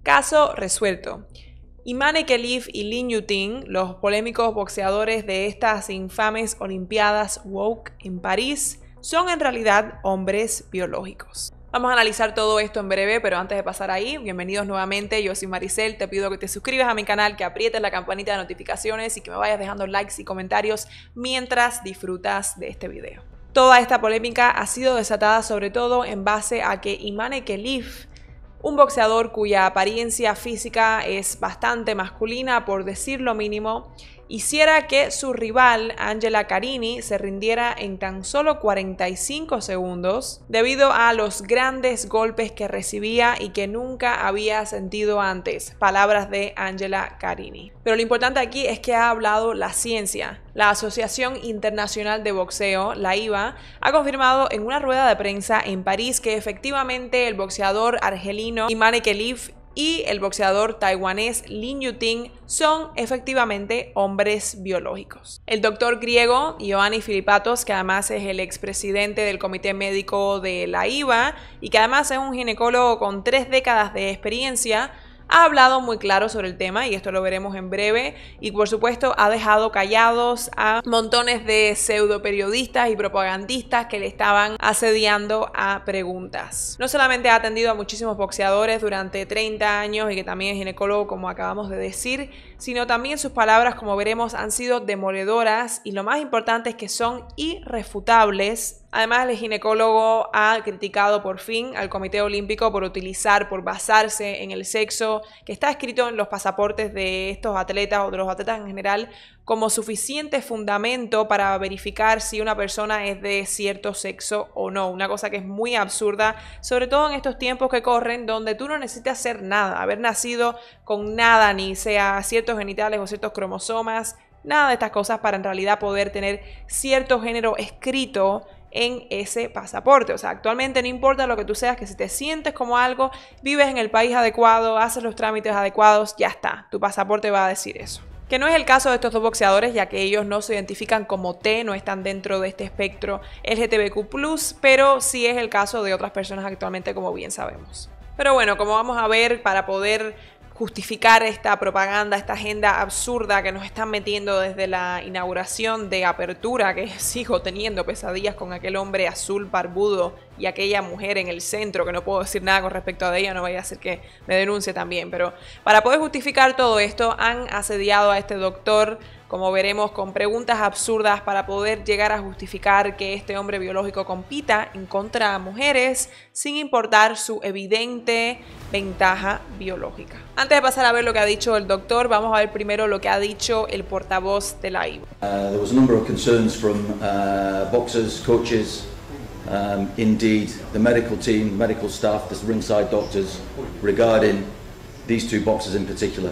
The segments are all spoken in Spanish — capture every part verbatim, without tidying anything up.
Caso resuelto. Imane Khelif y Lin Yuteng, los polémicos boxeadores de estas infames Olimpiadas Woke en París, son en realidad hombres biológicos. Vamos a analizar todo esto en breve, pero antes de pasar ahí, bienvenidos nuevamente, yo soy Maricel, te pido que te suscribas a mi canal, que aprietes la campanita de notificaciones y que me vayas dejando likes y comentarios mientras disfrutas de este video. Toda esta polémica ha sido desatada sobre todo en base a que Imane Khelif, un boxeador cuya apariencia física es bastante masculina, por decir lo mínimo, hiciera que su rival, Angela Carini, se rindiera en tan solo cuarenta y cinco segundos debido a los grandes golpes que recibía y que nunca había sentido antes. Palabras de Angela Carini. Pero lo importante aquí es que ha hablado la ciencia. La Asociación Internacional de Boxeo, la I B A, ha confirmado en una rueda de prensa en París que efectivamente el boxeador argelino Imane Khelif y el boxeador taiwanés Lin Yuteng son efectivamente hombres biológicos. El doctor griego Ioannis Philippatos, que además es el expresidente del comité médico de la I B A y que además es un ginecólogo con tres décadas de experiencia, ha hablado muy claro sobre el tema y esto lo veremos en breve, y por supuesto ha dejado callados a montones de pseudo periodistas y propagandistas que le estaban asediando a preguntas. No solamente ha atendido a muchísimos boxeadores durante treinta años y que también es ginecólogo, como acabamos de decir, sino también sus palabras, como veremos, han sido demoledoras y lo más importante es que son irrefutables. Además, el ginecólogo ha criticado por fin al Comité Olímpico por utilizar, por basarse en el sexo que está escrito en los pasaportes de estos atletas o de los atletas en general como suficiente fundamento para verificar si una persona es de cierto sexo o no. Una cosa que es muy absurda, sobre todo en estos tiempos que corren donde tú no necesitas hacer nada, haber nacido con nada, ni sea ciertos genitales o ciertos cromosomas, nada de estas cosas para en realidad poder tener cierto género escrito en ese pasaporte. O sea, actualmente no importa lo que tú seas, que si te sientes como algo, vives en el país adecuado, haces los trámites adecuados, ya está, tu pasaporte va a decir eso. Que no es el caso de estos dos boxeadores, ya que ellos no se identifican como T, no están dentro de este espectro L G B T Q plus, pero sí es el caso de otras personas actualmente, como bien sabemos. Pero bueno, como vamos a ver, para poder justificar esta propaganda, esta agenda absurda que nos están metiendo desde la inauguración de apertura, que sigo teniendo pesadillas con aquel hombre azul barbudo y aquella mujer en el centro, que no puedo decir nada con respecto a ella, no vaya a ser que me denuncie también, pero para poder justificar todo esto han asediado a este doctor, como veremos, con preguntas absurdas para poder llegar a justificar que este hombre biológico compita en contra de mujeres sin importar su evidente ventaja biológica. Antes de pasar a ver lo que ha dicho el doctor, vamos a ver primero lo que ha dicho el portavoz de la I B A. Uh, there was a number of concerns from uh, boxers, coaches, um, indeed the medical team, medical staff, the ringside doctors regarding these two boxers in particular.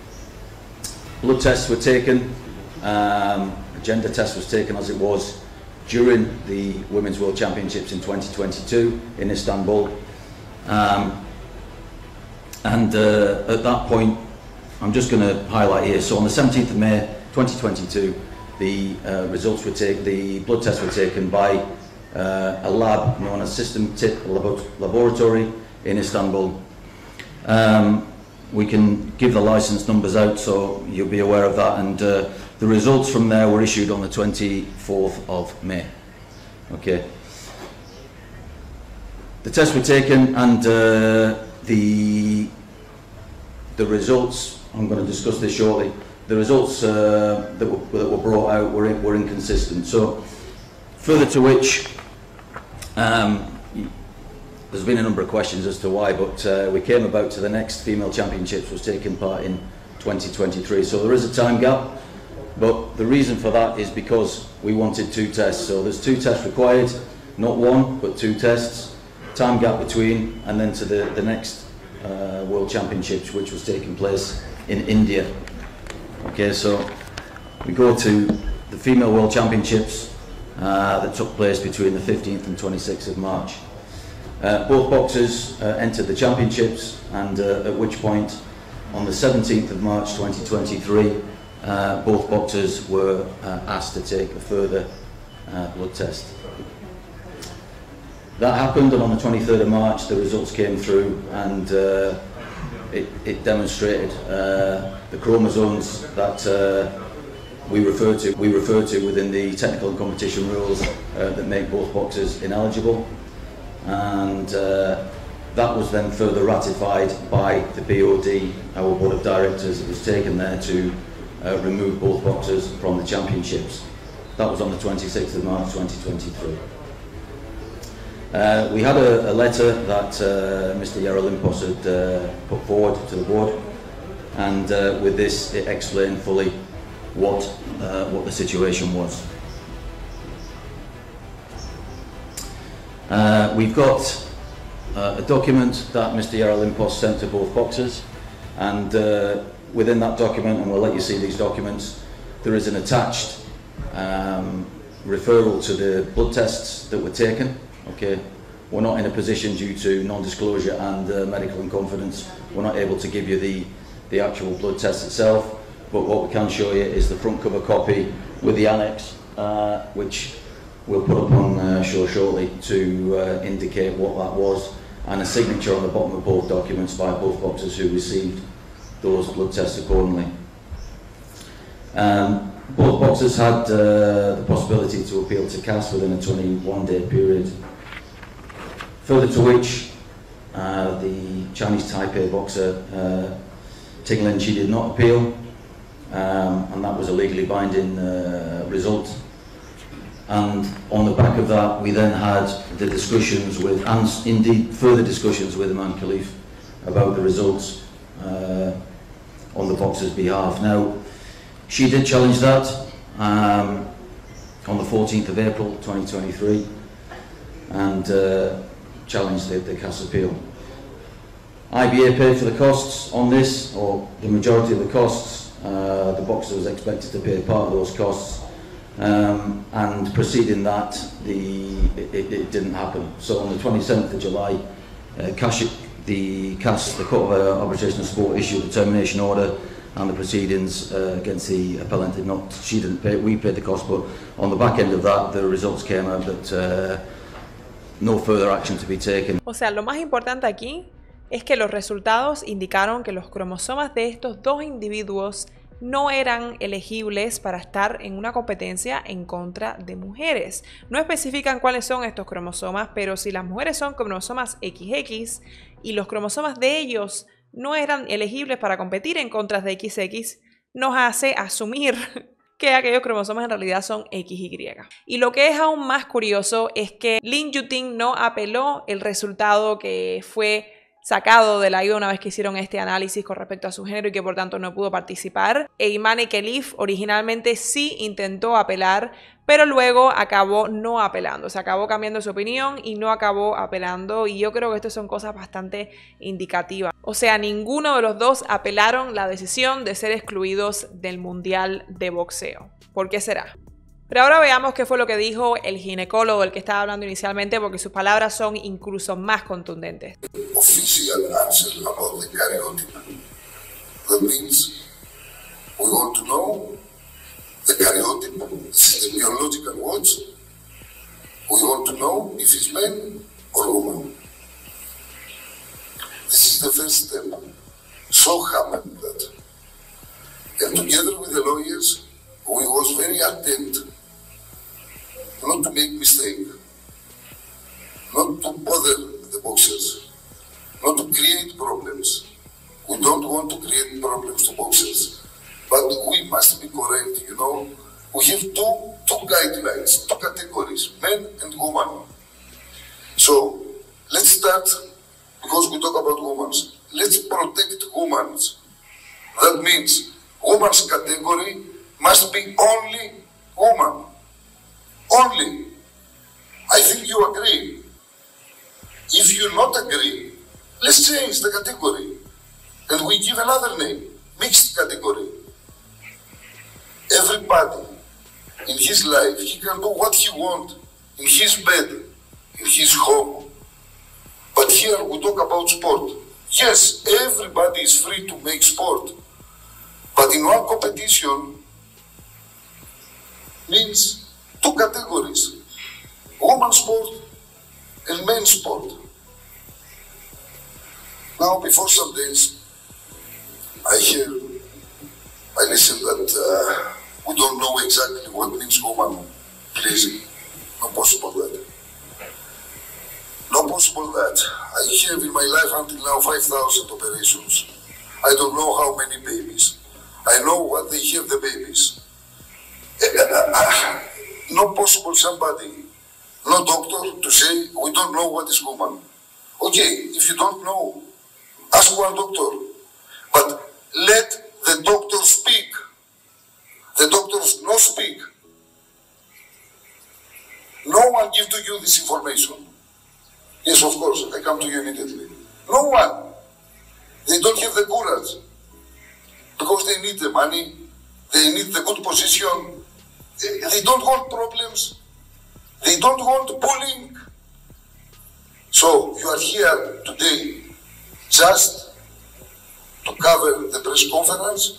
Blood tests were taken, um, a gender test was taken as it was during the Women's World Championships in twenty twenty-two in Istanbul. Um, and uh, at that point, I'm just going to highlight here, so on the seventeenth of May twenty twenty-two, the uh, results were taken, the blood tests were taken by uh, a lab known as System Tip Laboratory in Istanbul. Um, We can give the license numbers out so you'll be aware of that, and uh, the results from there were issued on the twenty-fourth of May. Okay. The tests were taken and uh, the the results, I'm going to discuss this shortly, the results uh, that, were, that were brought out were, were inconsistent. So further to which um, there's been a number of questions as to why, but uh, we came about to the next female championships was taking part in twenty twenty-three. So there is a time gap, but the reason for that is because we wanted two tests. So there's two tests required, not one, but two tests. Time gap between, and then to the, the next uh, World Championships, which was taking place in India. Okay, so we go to the female World Championships uh, that took place between the fifteenth and twenty-sixth of March. Uh, both boxers uh, entered the championships, and uh, at which point, on the seventeenth of March twenty twenty-three, uh, both boxers were uh, asked to take a further uh, blood test. That happened, and on the twenty-third of March, the results came through, and uh, it, it demonstrated uh, the chromosomes that uh, we refer to we refer to within the technical and competition rules uh, that make both boxers ineligible, and uh, that was then further ratified by the B O D, our board of directors. It was taken there to uh, remove both boxers from the championships. That was on the twenty-sixth of March twenty twenty-three. Uh, we had a, a letter that uh, Mister Yarolimpos had uh, put forward to the board, and uh, with this it explained fully what, uh, what the situation was. Uh, we've got uh, a document that Mister Yarolimpos sent to both boxers, and uh, within that document, and we'll let you see these documents, there is an attached um, referral to the blood tests that were taken. Okay, we're not in a position, due to non-disclosure and uh, medical in confidence, we're not able to give you the, the actual blood test itself, but what we can show you is the front cover copy with the annex, uh, which we'll put up on uh, show shortly to uh, indicate what that was, and a signature on the bottom of both documents by both boxers who received those blood tests accordingly. Um, both boxers had uh, the possibility to appeal to C A S within a twenty-one day period. Further to which, uh, the Chinese Taipei boxer uh, Ting Lin, she did not appeal, um, and that was a legally binding uh, result. And on the back of that, we then had the discussions with, and indeed further discussions with Iman Khalif about the results uh, on the boxer's behalf. Now, she did challenge that um, on the fourteenth of April twenty twenty-three, and uh, challenged the, the C A S appeal. I B A paid for the costs on this, or the majority of the costs. Uh, the boxer was expected to pay part of those costs, um, and preceding that, the, it, it didn't happen. So on the twenty-seventh of July, uh, Cash, the C A S, the Court of Arbitration and Sport, issued a termination order, and the proceedings uh, against the appellant did not, she didn't pay, we paid the cost, but on the back end of that, the results came out that uh, no further action to be taken. O sea, lo más importante aquí es que los resultados indicaron que los cromosomas de estos dos individuos no eran elegibles para estar en una competencia en contra de mujeres. No especifican cuáles son estos cromosomas, pero si las mujeres son cromosomas equis equis y los cromosomas de ellos no eran elegibles para competir en contra de equis equis, nos hace asumir que aquellos cromosomas en realidad son equis y. Y lo que es aún más curioso es que Lin Yuting no apeló el resultado que fue sacado de la I V A una vez que hicieron este análisis con respecto a su género y que por tanto no pudo participar. E Imane Khelif originalmente sí intentó apelar, pero luego acabó no apelando, se acabó cambiando su opinión y no acabó apelando, y yo creo que esto son cosas bastante indicativas. O sea, ninguno de los dos apelaron la decisión de ser excluidos del Mundial de Boxeo. ¿Por qué será? Pero ahora veamos qué fue lo que dijo el ginecólogo del que estaba hablando inicialmente, porque sus palabras son incluso más contundentes. Official answer about the karyotype. That means we want to know the karyotype, this is the biological watch. We want to know if it's man or woman. This is the first step. So happened that. And together with the lawyers, we was very attentive not to make mistake, not to bother the boxers, not to create problems. We don't want to create problems to boxers, but we must be correct, you know. We have two, two guidelines, two categories, men and women. So, let's start, because we talk about women, let's protect women. That means women's category must be only woman. Only. I think you agree. If you not agree, let's change the category. And we give another name, mixed category. Everybody in his life, he can do what he wants in his bed, in his home. But here we talk about sport. Yes, everybody is free to make sport. But in one competition means two categories, women's sport and men's sport. Now, before some days, I hear, I listen that uh, we don't know exactly what means woman. Please, not possible that. Not possible that. I have in my life until now five thousand operations. I don't know how many babies. I know what they have the babies. Not possible somebody, no doctor, to say we don't know what is woman. Okay, if you don't know, ask one doctor. But let the doctor speak. The doctors no speak. No one give to you this information. Yes, of course, I come to you immediately. No one. They don't have the courage. Because they need the money, they need the good position. They, they don't want problems. They don't want bullying. So you are here today just to cover the press conference,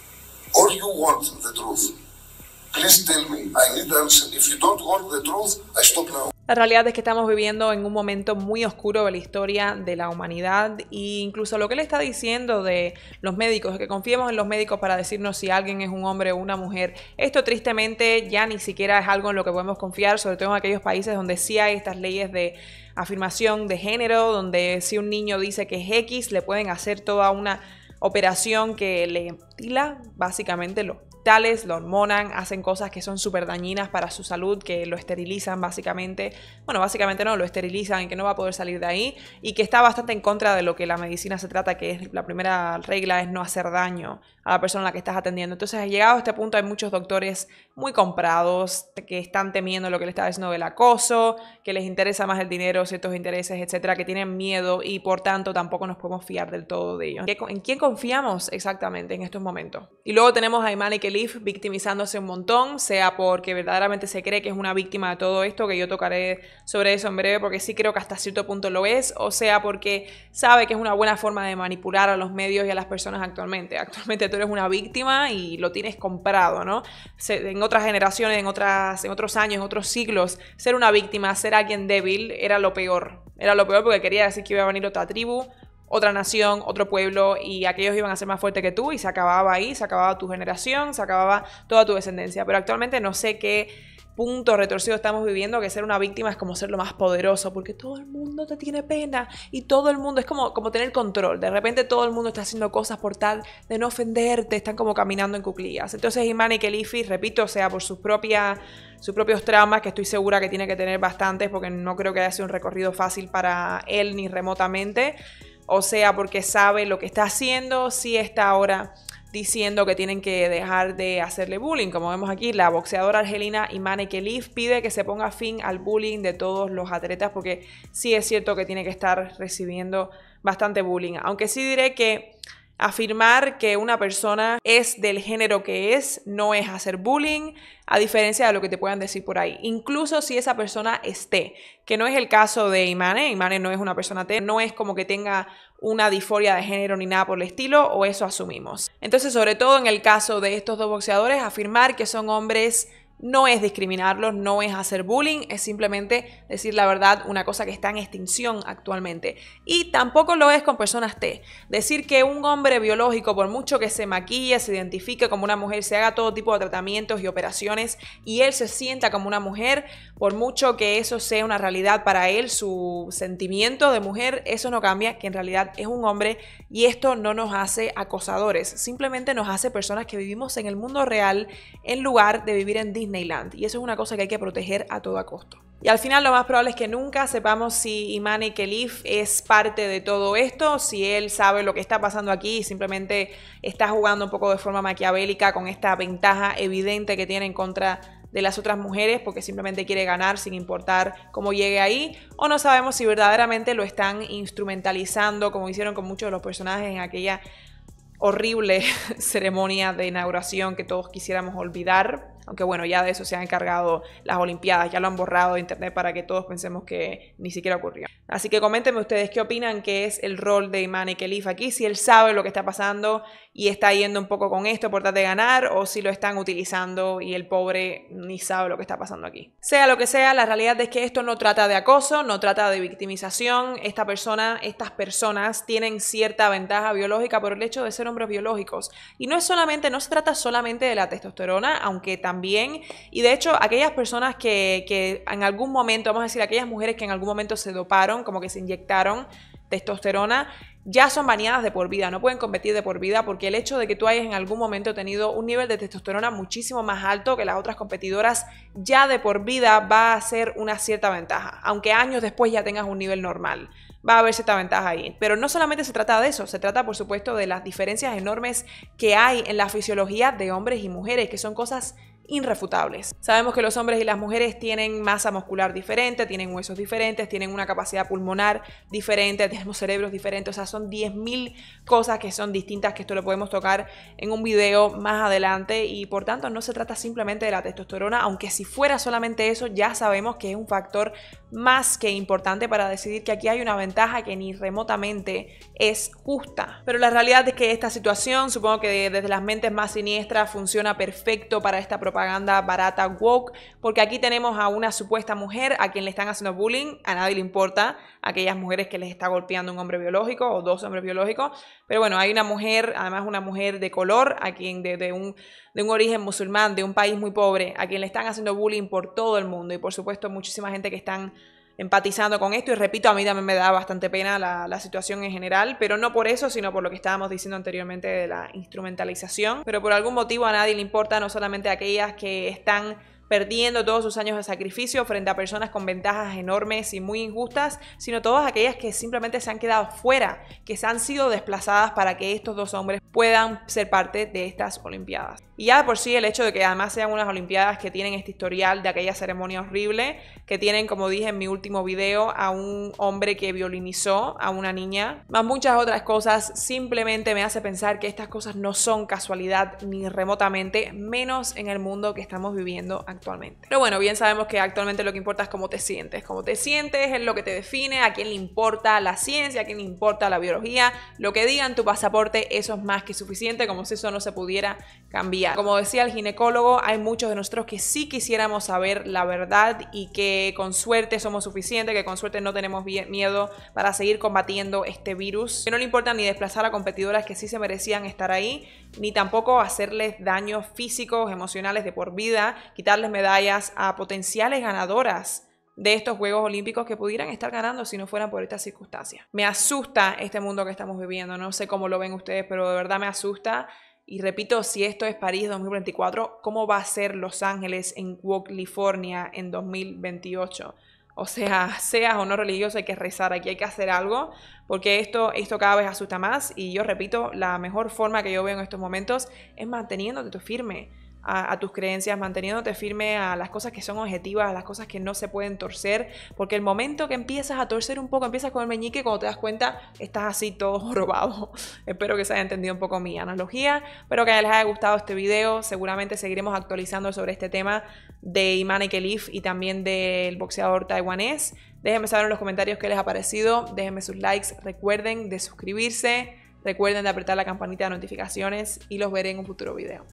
or you want the truth? Please tell me, I need answer. If you don't want the truth, I stop now. La realidad es que estamos viviendo en un momento muy oscuro de la historia de la humanidad, e incluso lo que él está diciendo de los médicos, de que confiemos en los médicos para decirnos si alguien es un hombre o una mujer. Esto tristemente ya ni siquiera es algo en lo que podemos confiar, sobre todo en aquellos países donde sí hay estas leyes de afirmación de género, donde si un niño dice que es X, le pueden hacer toda una operación que le mutila básicamente los genitales, lo hormonan, hacen cosas que son súper dañinas para su salud, que lo esterilizan básicamente. Bueno, básicamente no, lo esterilizan y que no va a poder salir de ahí, y que está bastante en contra de lo que la medicina se trata, que es la primera regla es no hacer daño a la persona a la que estás atendiendo. Entonces, llegado a este punto, hay muchos doctores muy comprados que están temiendo lo que le estaba diciendo del acoso, que les interesa más el dinero, ciertos intereses, etcétera, que tienen miedo y por tanto tampoco nos podemos fiar del todo de ellos. ¿En quién confiamos exactamente en estos momentos? Y luego tenemos a Imane Khelif victimizándose un montón, sea porque verdaderamente se cree que es una víctima de todo esto, que yo tocaré sobre eso en breve porque sí creo que hasta cierto punto lo es, o sea porque sabe que es una buena forma de manipular a los medios y a las personas actualmente. Actualmente tú eres una víctima y lo tienes comprado, ¿no? En otras generaciones, en, otras, en otros años, en otros siglos, ser una víctima, ser alguien débil, era lo peor. Era lo peor porque quería decir que iba a venir otra tribu, otra nación, otro pueblo, y aquellos iban a ser más fuertes que tú y se acababa ahí, se acababa tu generación, se acababa toda tu descendencia. Pero actualmente no sé qué punto retorcido estamos viviendo, que ser una víctima es como ser lo más poderoso, porque todo el mundo te tiene pena y todo el mundo es como, como tener control. De repente todo el mundo está haciendo cosas por tal de no ofenderte, están como caminando en cuclillas. Entonces Imane Khelif, repito, o sea por sus propias sus propios traumas, que estoy segura que tiene que tener bastantes, porque no creo que haya sido un recorrido fácil para él ni remotamente, o sea porque sabe lo que está haciendo, sí está ahora diciendo que tienen que dejar de hacerle bullying. Como vemos aquí, la boxeadora argelina Imane Khelif pide que se ponga fin al bullying de todos los atletas, porque sí es cierto que tiene que estar recibiendo bastante bullying. Aunque sí diré que afirmar que una persona es del género que es no es hacer bullying, a diferencia de lo que te puedan decir por ahí. Incluso si esa persona es T, que no es el caso de Imane. Imane no es una persona T, no es como que tenga una disforia de género ni nada por el estilo, o eso asumimos. Entonces, sobre todo en el caso de estos dos boxeadores, afirmar que son hombres no es discriminarlos, no es hacer bullying, es simplemente decir la verdad, una cosa que está en extinción actualmente. Y tampoco lo es con personas T. Decir que un hombre biológico, por mucho que se maquille, se identifique como una mujer, se haga todo tipo de tratamientos y operaciones y él se sienta como una mujer, por mucho que eso sea una realidad para él, su sentimiento de mujer, eso no cambia que en realidad es un hombre, y esto no nos hace acosadores, simplemente nos hace personas que vivimos en el mundo real en lugar de vivir en Disney. Disneyland, y eso es una cosa que hay que proteger a todo costo. Y al final lo más probable es que nunca sepamos si Imane Khelif es parte de todo esto, si él sabe lo que está pasando aquí y simplemente está jugando un poco de forma maquiavélica con esta ventaja evidente que tiene en contra de las otras mujeres, porque simplemente quiere ganar sin importar cómo llegue ahí, o no sabemos si verdaderamente lo están instrumentalizando como hicieron con muchos de los personajes en aquella horrible ceremonia de inauguración que todos quisiéramos olvidar. Aunque bueno, ya de eso se han encargado las Olimpiadas, ya lo han borrado de internet para que todos pensemos que ni siquiera ocurrió. Así que coméntenme ustedes qué opinan que es el rol de Imane Khelif aquí, si él sabe lo que está pasando y está yendo un poco con esto por tratar de ganar, o si lo están utilizando y el pobre ni sabe lo que está pasando aquí. Sea lo que sea, la realidad es que esto no trata de acoso, no trata de victimización. Esta persona, estas personas tienen cierta ventaja biológica por el hecho de ser hombres biológicos. Y no es solamente, no se trata solamente de la testosterona, aunque también, y de hecho aquellas personas que, que en algún momento, vamos a decir, aquellas mujeres que en algún momento se doparon, como que se inyectaron testosterona, ya son baneadas de por vida, no pueden competir de por vida, porque el hecho de que tú hayas en algún momento tenido un nivel de testosterona muchísimo más alto que las otras competidoras, ya de por vida va a ser una cierta ventaja, aunque años después ya tengas un nivel normal. Va a haber cierta ventaja ahí. Pero no solamente se trata de eso, se trata por supuesto de las diferencias enormes que hay en la fisiología de hombres y mujeres, que son cosas irrefutables. Sabemos que los hombres y las mujeres tienen masa muscular diferente, tienen huesos diferentes, tienen una capacidad pulmonar diferente, tenemos cerebros diferentes, o sea, son diez mil cosas que son distintas, que esto lo podemos tocar en un video más adelante, y por tanto no se trata simplemente de la testosterona, aunque si fuera solamente eso, ya sabemos que es un factor más que importante para decidir que aquí hay una ventaja que ni remotamente es justa. Pero la realidad es que esta situación, supongo que desde las mentes más siniestras, funciona perfecto para esta propaganda propaganda barata woke, porque aquí tenemos a una supuesta mujer a quien le están haciendo bullying, a nadie le importa, a aquellas mujeres que les está golpeando un hombre biológico o dos hombres biológicos, pero bueno, hay una mujer, además una mujer de color, a quien de, de, un, de un origen musulmán, de un país muy pobre, a quien le están haciendo bullying por todo el mundo, y por supuesto muchísima gente que están empatizando con esto, y repito, a mí también me da bastante pena la, la situación en general, pero no por eso, sino por lo que estábamos diciendo anteriormente de la instrumentalización. Pero por algún motivo a nadie le importa, no solamente a aquellas que están perdiendo todos sus años de sacrificio frente a personas con ventajas enormes y muy injustas, sino todas aquellas que simplemente se han quedado fuera, que se han sido desplazadas para que estos dos hombres puedan ser parte de estas Olimpiadas. Y ya de por sí el hecho de que además sean unas Olimpiadas que tienen este historial de aquella ceremonia horrible, que tienen, como dije en mi último video, a un hombre que violinizó a una niña, más muchas otras cosas, simplemente me hace pensar que estas cosas no son casualidad ni remotamente, menos en el mundo que estamos viviendo actualmente. Pero bueno, bien sabemos que actualmente lo que importa es cómo te sientes. Cómo te sientes es lo que te define, a quién le importa la ciencia, a quién le importa la biología, lo que diga en tu pasaporte, eso es más que suficiente, como si eso no se pudiera cambiar. Como decía el ginecólogo, hay muchos de nosotros que sí quisiéramos saber la verdad y que con suerte somos suficientes, que con suerte no tenemos miedo para seguir combatiendo este virus. Que no le importa ni desplazar a competidoras que sí se merecían estar ahí, ni tampoco hacerles daños físicos, emocionales de por vida, quitarles medallas a potenciales ganadoras de estos Juegos Olímpicos que pudieran estar ganando si no fueran por estas circunstancias. Me asusta este mundo que estamos viviendo, no sé cómo lo ven ustedes, pero de verdad me asusta. Y repito, si esto es París dos mil veinticuatro, ¿cómo va a ser Los Ángeles en California en dos mil veintiocho? O sea, seas o no religioso, hay que rezar, aquí hay que hacer algo, porque esto, esto cada vez asusta más. Y yo repito, la mejor forma que yo veo en estos momentos es manteniéndote tú firme a, a tus creencias, manteniéndote firme a las cosas que son objetivas, a las cosas que no se pueden torcer, porque el momento que empiezas a torcer un poco, empiezas con el meñique, cuando te das cuenta, estás así todo jorobado. Espero que se haya entendido un poco mi analogía, espero que les haya gustado este video. Seguramente seguiremos actualizando sobre este tema de Imane Khelif y también del boxeador taiwanés. Déjenme saber en los comentarios qué les ha parecido, déjenme sus likes, recuerden de suscribirse, recuerden de apretar la campanita de notificaciones y los veré en un futuro video.